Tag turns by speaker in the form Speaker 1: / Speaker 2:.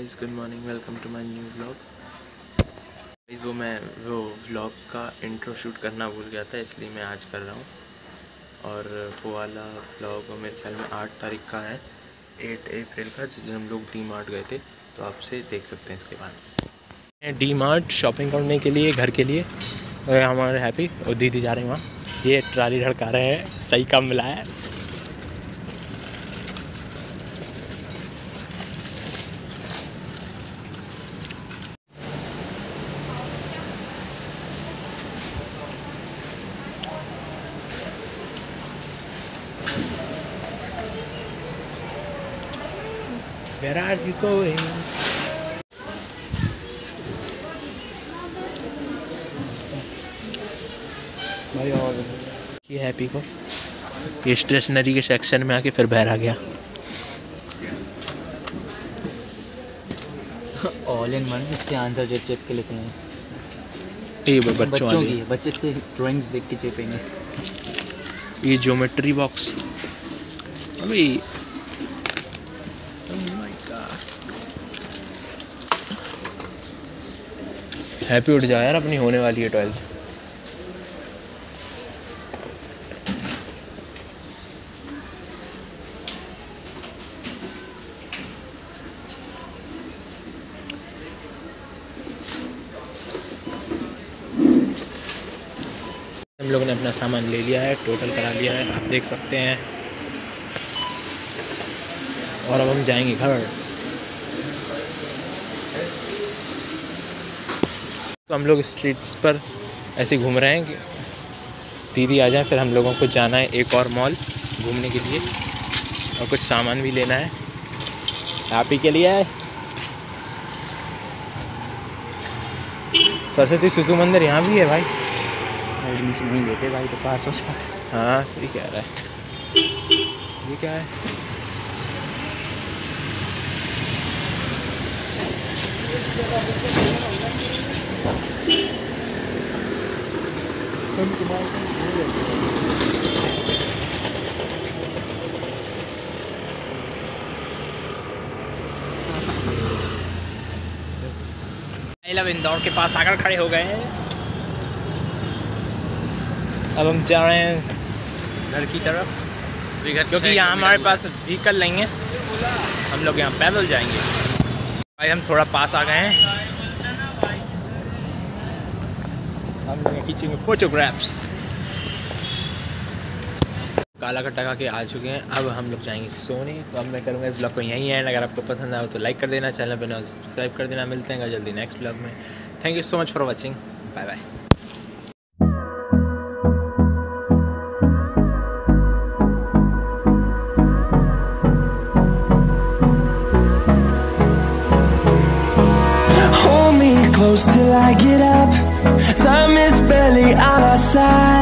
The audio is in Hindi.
Speaker 1: Guys, good morning, welcome to my new vlog. Guys वो व्लॉग का इंट्रो शूट करना भूल गया था, इसलिए मैं आज कर रहा हूँ। और वो वाला व्लॉग मेरे ख्याल में 8 तारीख का है, 8 अप्रैल का, जिस दिन हम लोग डी मार्ट गए थे, तो आपसे देख सकते हैं इसके बाद। डी मार्ट शॉपिंग करने के लिए, घर के लिए। और हमारे हैप्पी और दीदी जा रहे हैं वहाँ। ये ट्राली ढड़का रहे हैं, सही काम मिला है। Where are you going? भाई और ये हैप्पी को ये स्टेशनरी के सेक्शन में आके फिर बाहर आ गया।
Speaker 2: ऑल इन वन, इससे आंसर चिप के लिखे हैं।
Speaker 1: ये बच्चों
Speaker 2: की, बच्चे से ड्राइंग्स देख के चिपेंगे।
Speaker 1: ये ज्योमेट्री बॉक्स अभी हैप्पी उठ जाओ यार, अपनी होने वाली है 12th। हम लोगों ने अपना सामान ले लिया है, टोटल करा लिया है, आप देख सकते हैं। और अब हम जाएंगे घर। तो हम लोग स्ट्रीट्स पर ऐसे घूम रहे हैं कि दीदी आ जाए, फिर हम लोगों को जाना है एक और मॉल घूमने के लिए, और कुछ सामान भी लेना है हैप्पी के लिए। सरस्वती शिशु मंदिर यहाँ भी है भाई।
Speaker 2: एडमिशन नहीं लेते भाई, तो पास हो जाए।
Speaker 1: हाँ सही कह रहा है। ये क्या है? इंदौर के पास आकर खड़े हो गए हैं। अब हम जा रहे हैं घर की तरफ, क्योंकि यहाँ हमारे पास व्हीकल नहीं है। हम लोग यहाँ पैदल जाएंगे। भाई हम थोड़ा पास आ गए हैं। हम लोग खींचेंगे फोटोग्राफ्स। काला कट्टा खा के आ चुके हैं, अब हम लोग जाएंगे सोने। तो अब मैं करूँगा इस ब्लॉग को यहीं एंड। अगर आपको पसंद आया तो लाइक कर देना, चैनल पर सब्सक्राइब कर देना। मिलते हैं जल्दी नेक्स्ट ब्लॉग में। Thank you so much for watching. Bye bye.
Speaker 3: Hold me close till I get up. Time is barely on our side.